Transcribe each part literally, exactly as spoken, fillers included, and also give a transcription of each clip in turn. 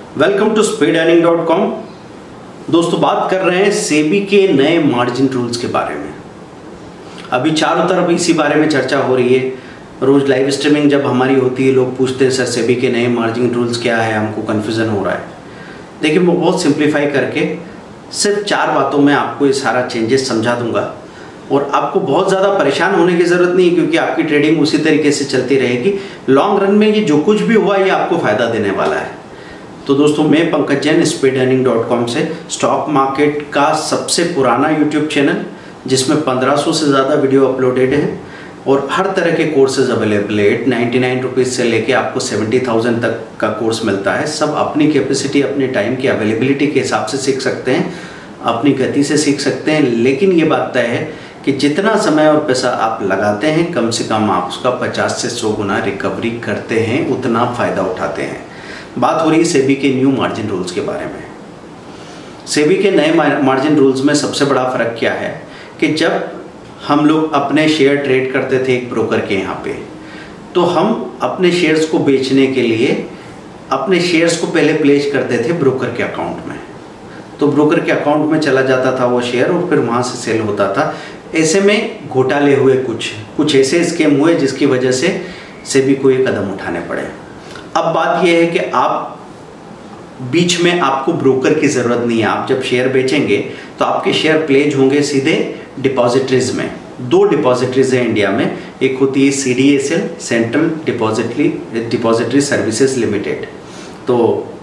Welcome to speed earning dot com. दोस्तों, बात कर रहे हैं सेबी के नए मार्जिन रूल्स के बारे में। अभी चारों तरफ इसी बारे में चर्चा हो रही है। रोज लाइव स्ट्रीमिंग जब हमारी होती है, लोग पूछते हैं सर सेबी के नए मार्जिन रूल्स क्या है, हमको कन्फ्यूज़न हो रहा है। देखिए, मैं बहुत सिंप्लीफाई करके सिर्फ चार बातों में आपको ये सारा चेंजेस समझा दूंगा और आपको बहुत ज़्यादा परेशान होने की ज़रूरत नहीं है, क्योंकि आपकी ट्रेडिंग उसी तरीके से चलती रहेगी। लॉन्ग रन में ये जो कुछ भी हुआ ये आपको फ़ायदा देने वाला है। तो दोस्तों, मैं Pankaj Jain speed earning dot com से, स्टॉक मार्केट का सबसे पुराना यूट्यूब चैनल जिसमें पंद्रह सौ से ज़्यादा वीडियो अपलोडेड है और हर तरह के कोर्सेज अवेलेबल है। एट नाइन्टी नाइन रुपीज़ से लेके आपको सेवेंटी थाउजेंड तक का कोर्स मिलता है। सब अपनी कैपेसिटी, अपने टाइम की अवेलेबिलिटी के हिसाब से सीख सकते हैं, अपनी गति से सीख सकते हैं। लेकिन ये बात तय है कि जितना समय और पैसा आप लगाते हैं, कम से कम आप उसका पचास से सौ गुना रिकवरी करते हैं, उतना फ़ायदा उठाते हैं। बात हो रही है सेबी के न्यू मार्जिन रूल्स के बारे में। सेबी के नए मार्जिन रूल्स में सबसे बड़ा फ़र्क क्या है कि जब हम लोग अपने शेयर ट्रेड करते थे एक ब्रोकर के यहाँ पे, तो हम अपने शेयर्स को बेचने के लिए अपने शेयर्स को पहले प्लेस करते थे ब्रोकर के अकाउंट में। तो ब्रोकर के अकाउंट में चला जाता था वो शेयर और फिर वहाँ से सेल होता था। ऐसे में घोटाले हुए, कुछ कुछ ऐसे स्कैम हुए जिसकी वजह से सेबी को ये कदम उठाने पड़े। अब बात यह है कि आप बीच में आपको ब्रोकर की ज़रूरत नहीं है। आप जब शेयर बेचेंगे तो आपके शेयर प्लेज होंगे सीधे डिपॉजिटरीज में। दो डिपॉजिटरीज है इंडिया में, एक होती है C D S L, central depository depository services limited. तो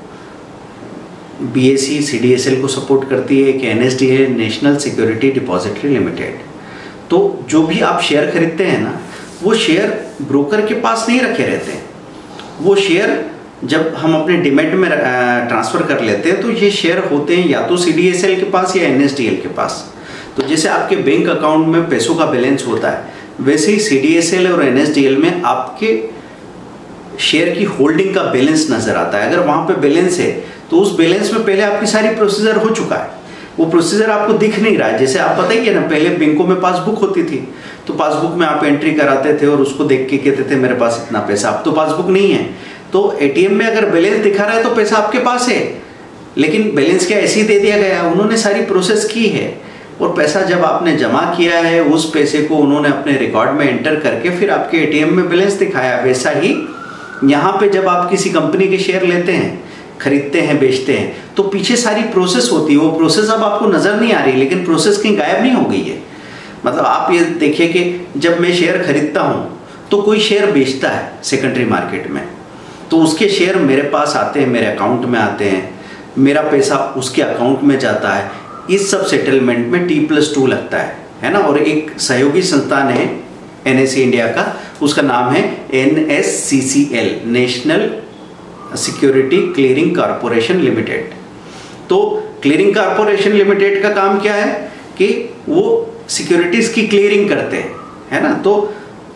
B S E C D S L को सपोर्ट करती है। एक एन एस डी है, नेशनल सिक्योरिटी डिपॉजिटरी लिमिटेड। तो जो भी आप शेयर खरीदते हैं ना, वो शेयर ब्रोकर के पास नहीं रखे रहते हैं। वो शेयर जब हम अपने डिमेट में ट्रांसफ़र कर लेते हैं तो ये शेयर होते हैं या तो सी डी एस एल के पास या एन एस डी एल के पास। तो जैसे आपके बैंक अकाउंट में पैसों का बैलेंस होता है, वैसे ही सी डी एस एल और एन एस डी एल में आपके शेयर की होल्डिंग का बैलेंस नज़र आता है। अगर वहाँ पे बैलेंस है तो उस बैलेंस में पहले आपकी सारी प्रोसीजर हो चुका है, वो प्रोसीजर आपको दिख नहीं रहा है। जैसे आप पता ही है ना, पहले बैंकों में पासबुक होती थी, तो पासबुक में आप एंट्री कराते थे और उसको देख के कहते थे मेरे पास इतना पैसा। अब तो पासबुक नहीं है, तो ए टी एम में अगर बैलेंस दिखा रहा है तो पैसा आपके पास है, लेकिन बैलेंस क्या ऐसे ही दे दिया गया? उन्होंने सारी प्रोसेस की है और पैसा जब आपने जमा किया है, उस पैसे को उन्होंने अपने रिकॉर्ड में एंटर करके फिर आपके ए टी एम में बैलेंस दिखाया। वैसा ही यहाँ पे जब आप किसी कंपनी के शेयर लेते हैं, खरीदते हैं, बेचते हैं, तो पीछे सारी प्रोसेस होती है। वो प्रोसेस अब आपको नज़र नहीं आ रही, लेकिन प्रोसेस कहीं गायब नहीं हो गई है। मतलब आप ये देखिए कि जब मैं शेयर खरीदता हूँ तो कोई शेयर बेचता है सेकेंडरी मार्केट में, तो उसके शेयर मेरे पास आते हैं, मेरे अकाउंट में आते हैं, मेरा पैसा उसके अकाउंट में जाता है। इस सब सेटलमेंट में टी प्लस टू लगता है है ना। और एक सहयोगी संस्थान है एन एस ई इंडिया का, उसका नाम है N S C C L, national security clearing corporation limited. तो क्लियरिंग कॉरपोरेशन लिमिटेड का काम क्या है कि वो सिक्योरिटीज़ की क्लियरिंग करते हैं, है ना। तो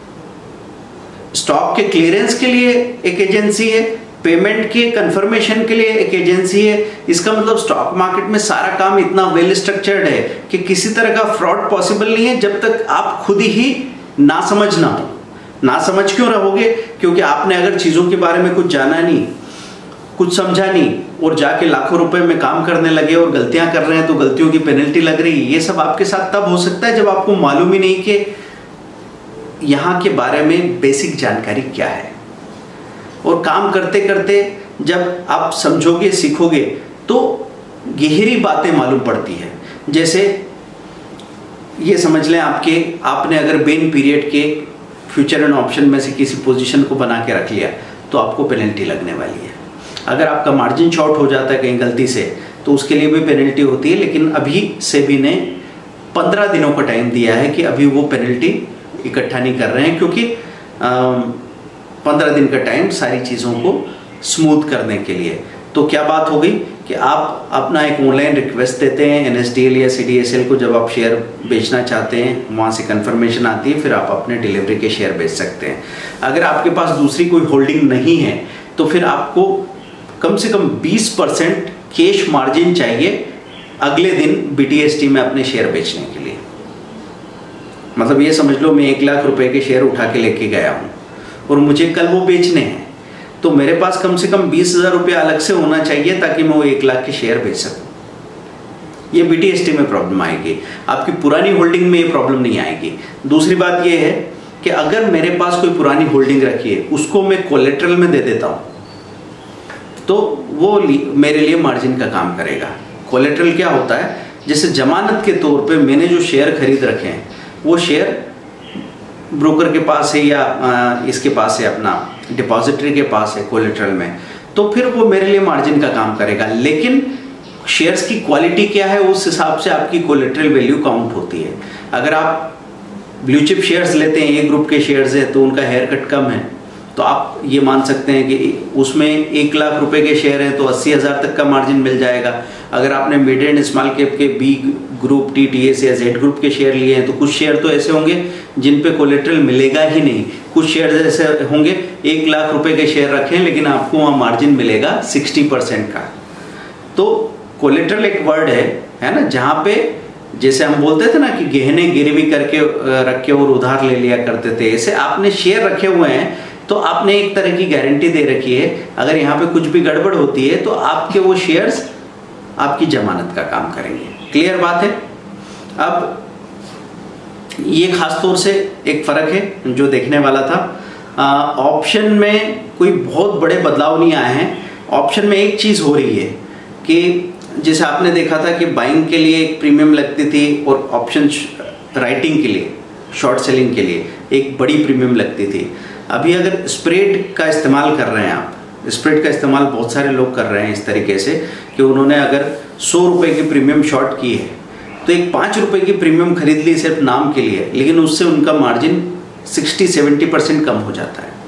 स्टॉक के क्लियरेंस के लिए एक एजेंसी है, पेमेंट के कंफर्मेशन के लिए एक एजेंसी है। इसका मतलब स्टॉक मार्केट में सारा काम इतना वेल स्ट्रक्चर्ड है कि किसी तरह का फ्रॉड पॉसिबल नहीं है जब तक आप खुद ही ना समझ ना हो। ना समझ क्यों रहोगे? क्योंकि आपने अगर चीज़ों के बारे में कुछ जाना नहीं, कुछ समझा नहीं और जाके लाखों रुपए में काम करने लगे और गलतियां कर रहे हैं तो गलतियों की पेनल्टी लग रही है। ये सब आपके साथ तब हो सकता है जब आपको मालूम ही नहीं कि यहाँ के बारे में बेसिक जानकारी क्या है। और काम करते करते जब आप समझोगे, सीखोगे, तो गहरी बातें मालूम पड़ती है। जैसे ये समझ लें, आपके आपने अगर बेन पीरियड के फ्यूचर एंड ऑप्शन में से किसी पोजीशन को बना के रख लिया तो आपको पेनल्टी लगने वाली है। अगर आपका मार्जिन शॉर्ट हो जाता है कहीं गलती से तो उसके लिए भी पेनल्टी होती है। लेकिन अभी सेबी ने पंद्रह दिनों का टाइम दिया है कि अभी वो पेनल्टी इकट्ठा नहीं कर रहे हैं, क्योंकि पंद्रह दिन का टाइम सारी चीज़ों को स्मूथ करने के लिए। तो क्या बात हो गई कि आप अपना एक ऑनलाइन रिक्वेस्ट देते हैं एन एस डी एल या सी डी एस एल को, जब आप शेयर बेचना चाहते हैं, वहाँ से कंफर्मेशन आती है, फिर आप अपने डिलीवरी के शेयर बेच सकते हैं। अगर आपके पास दूसरी कोई होल्डिंग नहीं है तो फिर आपको कम से कम बीस परसेंट कैश मार्जिन चाहिए अगले दिन बी टी एस टी में अपने शेयर बेचने के लिए। मतलब ये समझ लो, मैं एक लाख रुपए के शेयर उठा के लेके गया हूँ और मुझे कल वो बेचने हैं, तो मेरे पास कम से कम बीस हज़ार रुपया अलग से होना चाहिए ताकि मैं वो एक लाख के शेयर बेच सकूँ। ये बी टी एस टी में प्रॉब्लम आएगी, आपकी पुरानी होल्डिंग में ये प्रॉब्लम नहीं आएगी। दूसरी बात ये है कि अगर मेरे पास कोई पुरानी होल्डिंग रखी है, उसको मैं कोलेट्रल में दे देता हूँ, तो वो मेरे लिए मार्जिन का काम करेगा। कोलेट्रल क्या होता है? जैसे जमानत के तौर पे मैंने जो शेयर खरीद रखे हैं, वो शेयर ब्रोकर के पास है या इसके पास है, अपना डिपॉजिटरी के पास है कोलेट्रल में, तो फिर वो मेरे लिए मार्जिन का काम करेगा। लेकिन शेयर्स की क्वालिटी क्या है, उस हिसाब से आपकी कोलेट्रल वैल्यू काउंट होती है। अगर आप ब्लू चिप शेयर्स लेते हैं, ए ग्रुप के शेयर्स हैं, तो उनका हेयर कट कम है, तो आप ये मान सकते हैं कि उसमें एक लाख रुपए के शेयर हैं तो अस्सी हज़ार तक का मार्जिन मिल जाएगा। अगर आपने मिड एंड स्मॉल कैप के B group, T T S या जेड ग्रुप के शेयर लिए हैं, तो कुछ शेयर तो ऐसे होंगे जिन पे कोलेट्रल मिलेगा ही नहीं। कुछ शेयर ऐसे होंगे एक लाख रुपए के शेयर रखें लेकिन आपको वहाँ मार्जिन मिलेगा सिक्सटी परसेंट का। तो कोलेट्रल एक वर्ड है है ना, जहाँ पे जैसे हम बोलते थे ना कि गहने गिरवी करके रख के और उधार ले लिया करते थे, ऐसे आपने शेयर रखे हुए हैं तो आपने एक तरह की गारंटी दे रखी है, अगर यहाँ पे कुछ भी गड़बड़ होती है तो आपके वो शेयर्स आपकी जमानत का काम करेंगे। क्लियर बात है? अब ये खास तौर से एक फ़र्क है जो देखने वाला था। ऑप्शन में कोई बहुत बड़े बदलाव नहीं आए हैं। ऑप्शन में एक चीज़ हो रही है कि जैसे आपने देखा था कि बाइंग के लिए एक प्रीमियम लगती थी और ऑप्शन राइटिंग के लिए, शॉर्ट सेलिंग के लिए एक बड़ी प्रीमियम लगती थी। अभी अगर स्प्रेड का इस्तेमाल कर रहे हैं आप, स्प्रेड का इस्तेमाल बहुत सारे लोग कर रहे हैं इस तरीके से कि उन्होंने अगर सौ रुपये की प्रीमियम शॉर्ट की है तो एक पाँच रुपये की प्रीमियम खरीद ली सिर्फ नाम के लिए, लेकिन उससे उनका मार्जिन सिक्सटी सेवेंटी परसेंट कम हो जाता है।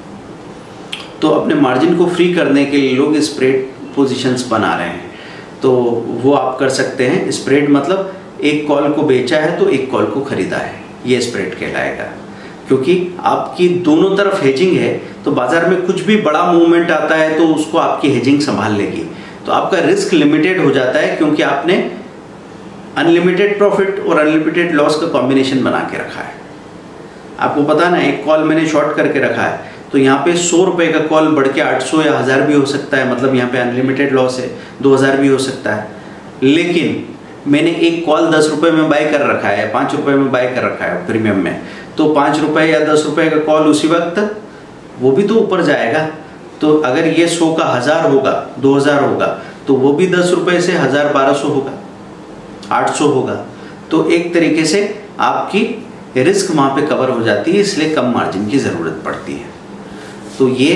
तो अपने मार्जिन को फ्री करने के लिए लोग स्प्रेड पोजीशंस बना रहे हैं, तो वो आप कर सकते हैं। स्प्रेड मतलब एक कॉल को बेचा है तो एक कॉल को खरीदा है, ये स्प्रेड कहलाएगा। क्योंकि आपकी दोनों तरफ हेजिंग है तो बाजार में कुछ भी बड़ा मूवमेंट आता है तो उसको आपकी हेजिंग संभाल लेगी, तो आपका रिस्क लिमिटेड हो जाता है क्योंकि आपने अनलिमिटेड प्रॉफिट और अनलिमिटेड लॉस का कॉम्बिनेशन बना के रखा है। आपको पता ना, एक कॉल मैंने शॉर्ट करके रखा है तो यहाँ पे सौ रुपये का कॉल बढ़ के आठ सौ या हज़ार भी हो सकता है, मतलब यहाँ पे अनलिमिटेड लॉस है, दो हज़ार भी हो सकता है। लेकिन मैंने एक कॉल दस रुपये में बाय कर रखा है, पाँच रुपये में बाय कर रखा है प्रीमियम में, तो पाँच रुपये या दस रुपये का कॉल उसी वक्त वो भी तो ऊपर जाएगा। तो अगर ये सौ का हज़ार होगा, दो हज़ार होगा, तो वो भी दस रुपये से हज़ार बारह सौ होगा, आठ सौ होगा। तो एक तरीके से आपकी रिस्क वहाँ पे कवर हो जाती है, इसलिए कम मार्जिन की ज़रूरत पड़ती है। तो ये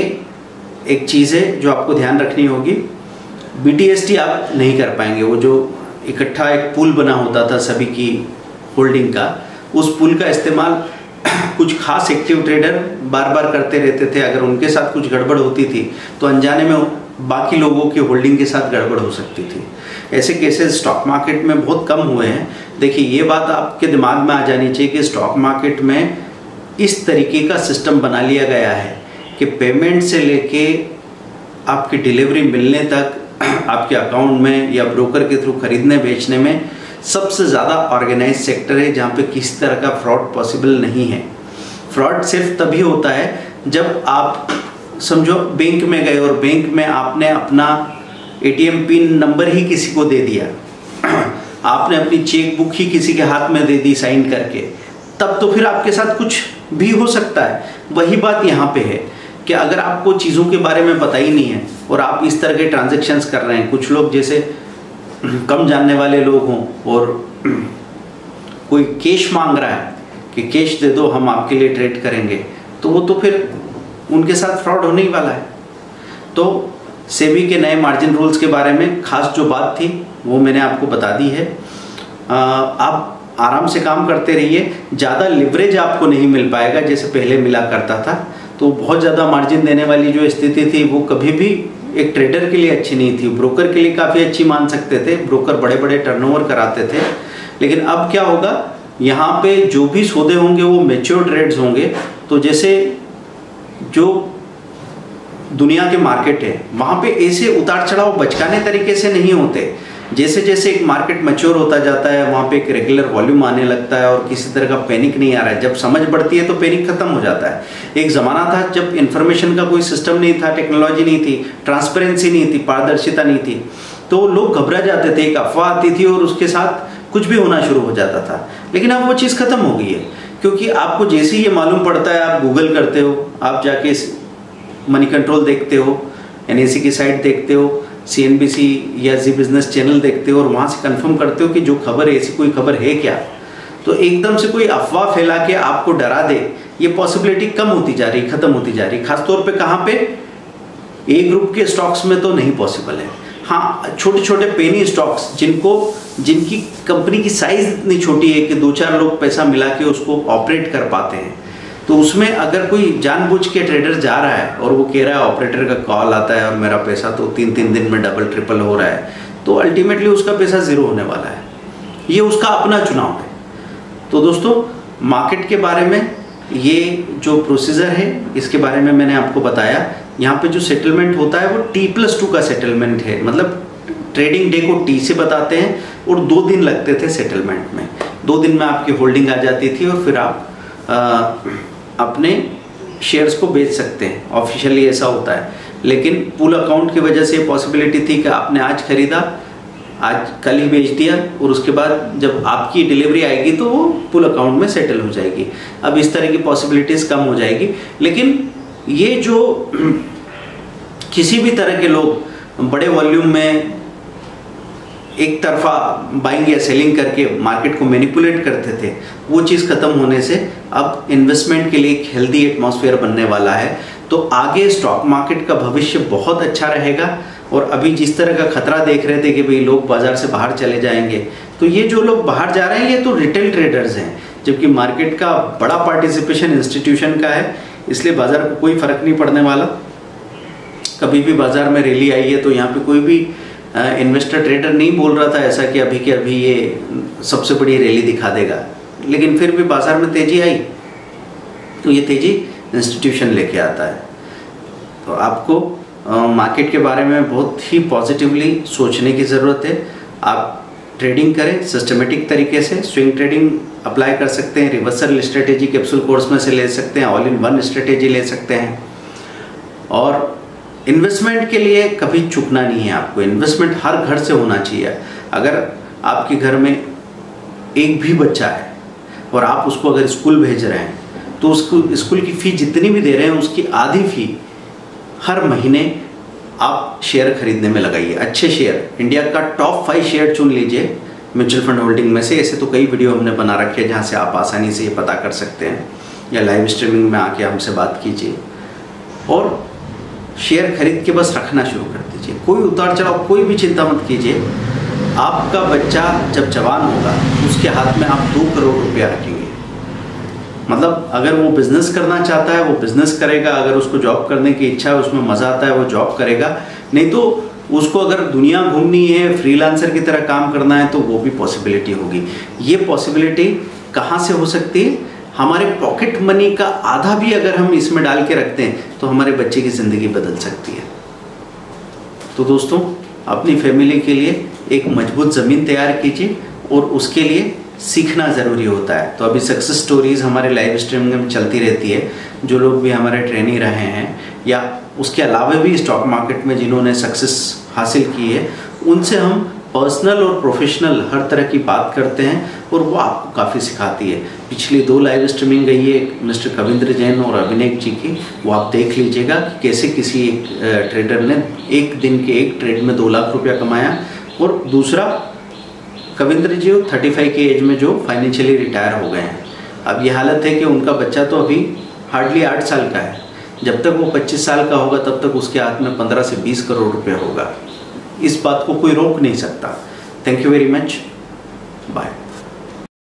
एक चीज़ है जो आपको ध्यान रखनी होगी। बी टी एस टी आप नहीं कर पाएंगे, वो जो इकट्ठा एक पूल बना होता था सभी की होल्डिंग का, उस पूल का इस्तेमाल कुछ खास एक्टिव ट्रेडर बार बार करते रहते थे। अगर उनके साथ कुछ गड़बड़ होती थी तो अनजाने में बाकी लोगों की होल्डिंग के साथ गड़बड़ हो सकती थी। ऐसे केसेस स्टॉक मार्केट में बहुत कम हुए हैं। देखिए, ये बात आपके दिमाग में आ जानी चाहिए कि स्टॉक मार्केट में इस तरीके का सिस्टम बना लिया गया है कि पेमेंट से लेके आपकी डिलीवरी मिलने तक आपके अकाउंट में या ब्रोकर के थ्रू खरीदने बेचने में सबसे ज़्यादा ऑर्गेनाइज सेक्टर है जहाँ पे किसी तरह का फ्रॉड पॉसिबल नहीं है। फ्रॉड सिर्फ तभी होता है जब आप समझो बैंक में गए और बैंक में आपने अपना A T M pin number ही किसी को दे दिया, आपने अपनी चेक बुक ही किसी के हाथ में दे दी साइन करके, तब तो फिर आपके साथ कुछ भी हो सकता है। वही बात यहाँ पे है कि अगर आपको चीज़ों के बारे में पता ही नहीं है और आप इस तरह के ट्रांजैक्शंस कर रहे हैं, कुछ लोग जैसे कम जानने वाले लोग हों और कोई कैश मांग रहा है कि कैश दे दो हम आपके लिए ट्रेड करेंगे, तो वो तो फिर उनके साथ फ्रॉड होने ही वाला है। तो सेबी के नए मार्जिन रूल्स के बारे में खास जो बात थी वो मैंने आपको बता दी है। आ, आप आराम से काम करते रहिए, ज़्यादा लिवरेज आपको नहीं मिल पाएगा जैसे पहले मिला करता था। तो बहुत ज़्यादा मार्जिन देने वाली जो स्थिति थी वो कभी भी एक ट्रेडर के लिए अच्छी नहीं थी। ब्रोकर के लिए काफ़ी अच्छी मान सकते थे, ब्रोकर बड़े बड़े टर्नओवर कराते थे। लेकिन अब क्या होगा, यहाँ पे जो भी सौदे होंगे वो मैच्योर ट्रेड्स होंगे। तो जैसे जो दुनिया के मार्केट है वहाँ पे ऐसे उतार चढ़ाव बचकाने तरीके से नहीं होते। जैसे जैसे एक मार्केट मैच्योर होता जाता है वहाँ पे एक रेगुलर वॉल्यूम आने लगता है और किसी तरह का पैनिक नहीं आ रहा है। जब समझ बढ़ती है तो पैनिक खत्म हो जाता है। एक ज़माना था जब इन्फॉर्मेशन का कोई सिस्टम नहीं था, टेक्नोलॉजी नहीं थी, ट्रांसपेरेंसी नहीं थी, पारदर्शिता नहीं थी, तो लोग घबरा जाते थे, एक अफवाह आती थी और उसके साथ कुछ भी होना शुरू हो जाता था। लेकिन अब वो चीज़ खत्म हो गई है, क्योंकि आपको जैसे ही ये मालूम पड़ता है, आप गूगल करते हो, आप जाके मनी कंट्रोल देखते हो, एन एस सी की साइट देखते हो, सी एन बी सी या जी बिजनेस चैनल देखते हो और वहाँ से कंफर्म करते हो कि जो खबर है ऐसी कोई खबर है क्या। तो एकदम से कोई अफवाह फैला के आपको डरा दे, ये पॉसिबिलिटी कम होती जा रही, खत्म होती जा रही। खासतौर पे कहाँ पे, ए ग्रुप के स्टॉक्स में तो नहीं पॉसिबल है। हाँ, छोटे छोटे पेनी स्टॉक्स जिनको जिनकी कंपनी की साइज इतनी छोटी है कि दो चार लोग पैसा मिला के उसको ऑपरेट कर पाते हैं, तो उसमें अगर कोई जानबूझ के ट्रेडर जा रहा है और वो कह रहा है, ऑपरेटर का कॉल आता है और मेरा पैसा तो तीन तीन दिन में डबल ट्रिपल हो रहा है, तो अल्टीमेटली उसका पैसा ज़ीरो होने वाला है। ये उसका अपना चुनाव है। तो दोस्तों, मार्केट के बारे में ये जो प्रोसीजर है इसके बारे में मैंने आपको बताया। यहाँ पे जो सेटलमेंट होता है वो टी प्लस टू का सेटलमेंट है, मतलब ट्रेडिंग डे को टी से बताते हैं और दो दिन लगते थे सेटलमेंट में। दो दिन में आपकी होल्डिंग आ जाती थी और फिर आप आ, अपने शेयर्स को बेच सकते हैं। ऑफिशियली ऐसा होता है, लेकिन पूल अकाउंट की वजह से पॉसिबिलिटी थी कि आपने आज खरीदा, आज कल ही बेच दिया और उसके बाद जब आपकी डिलीवरी आएगी तो वो पूल अकाउंट में सेटल हो जाएगी। अब इस तरह की पॉसिबिलिटीज़ कम हो जाएगी। लेकिन ये जो किसी भी तरह के लोग बड़े वॉल्यूम में एक तरफा बाइंग या सेलिंग करके मार्केट को मैनिपुलेट करते थे, वो चीज़ खत्म होने से अब इन्वेस्टमेंट के लिए एक हेल्दी एटमॉस्फेयर बनने वाला है। तो आगे स्टॉक मार्केट का भविष्य बहुत अच्छा रहेगा। और अभी जिस तरह का खतरा देख रहे थे कि भाई लोग बाजार से बाहर चले जाएंगे, तो ये जो लोग बाहर जा रहे हैं ये तो रिटेल ट्रेडर्स हैं, जबकि मार्केट का बड़ा पार्टिसिपेशन इंस्टीट्यूशन का है। इसलिए बाजार को कोई फर्क नहीं पड़ने वाला। कभी भी बाजार में रैली आई है तो यहाँ पे कोई भी इन्वेस्टर ट्रेडर नहीं बोल रहा था ऐसा कि अभी के अभी ये सबसे बड़ी रैली दिखा देगा। लेकिन फिर भी बाजार में तेजी आई तो ये तेजी इंस्टीट्यूशन लेके आता है। तो आपको मार्केट के बारे में बहुत ही पॉजिटिवली सोचने की ज़रूरत है। आप ट्रेडिंग करें सिस्टमेटिक तरीके से, स्विंग ट्रेडिंग अप्लाई कर सकते हैं, रिवर्सल स्ट्रेटेजी कैप्सूल कोर्स में से ले सकते हैं, ऑल इन वन स्ट्रेटेजी ले सकते हैं। और इन्वेस्टमेंट के लिए कभी चुकना नहीं है आपको। इन्वेस्टमेंट हर घर से होना चाहिए। अगर आपके घर में एक भी बच्चा है और आप उसको अगर स्कूल भेज रहे हैं तो उसको स्कूल की फ़ी जितनी भी दे रहे हैं उसकी आधी फ़ी हर महीने आप शेयर खरीदने में लगाइए। अच्छे शेयर, इंडिया का टॉप फाइव शेयर चुन लीजिए म्यूचुअल फंड होल्डिंग में से। ऐसे तो कई वीडियो हमने बना रखे हैं जहाँ से आप आसानी से ये पता कर सकते हैं, या लाइव स्ट्रीमिंग में आके हमसे बात कीजिए और शेयर खरीद के बस रखना शुरू कर दीजिए। कोई उतार चढ़ाव, कोई भी चिंता मत कीजिए। आपका बच्चा जब जवान होगा उसके हाथ में आप दो करोड़ रुपया रखेंगे। मतलब अगर वो बिज़नेस करना चाहता है वो बिज़नेस करेगा, अगर उसको जॉब करने की इच्छा है, उसमें मज़ा आता है, वो जॉब करेगा। नहीं तो उसको अगर दुनिया घूमनी है, फ्रीलांसर की तरह काम करना है, तो वो भी पॉसिबिलिटी होगी। ये पॉसिबिलिटी कहाँ से हो सकती है? हमारे पॉकेट मनी का आधा भी अगर हम इसमें डाल के रखते हैं तो हमारे बच्चे की ज़िंदगी बदल सकती है। तो दोस्तों, अपनी फैमिली के लिए एक मजबूत ज़मीन तैयार कीजिए और उसके लिए सीखना ज़रूरी होता है। तो अभी सक्सेस स्टोरीज़ हमारे लाइव स्ट्रीमिंग में चलती रहती है। जो लोग भी हमारे ट्रेनी रहे हैं या उसके अलावा भी स्टॉक मार्केट में जिन्होंने सक्सेस हासिल की है, उनसे हम पर्सनल और प्रोफेशनल हर तरह की बात करते हैं और वो आपको काफ़ी सिखाती है। पिछली दो लाइव स्ट्रीमिंग गई है मिस्टर कविंद्र जैन और अभिनय जी की, वो आप देख लीजिएगा कि कैसे किसी एक ट्रेडर ने एक दिन के एक ट्रेड में दो लाख रुपया कमाया। और दूसरा, कविंद्र जी थर्टी फाइव की एज में जो फाइनेंशियली रिटायर हो गए हैं। अब ये हालत है कि उनका बच्चा तो अभी हार्डली आठ साल का है। जब तक वो पच्चीस साल का होगा तब तक उसके हाथ में पंद्रह से बीस करोड़ रुपये होगा। इस बात को कोई रोक नहीं सकता। Thank you very much, bye.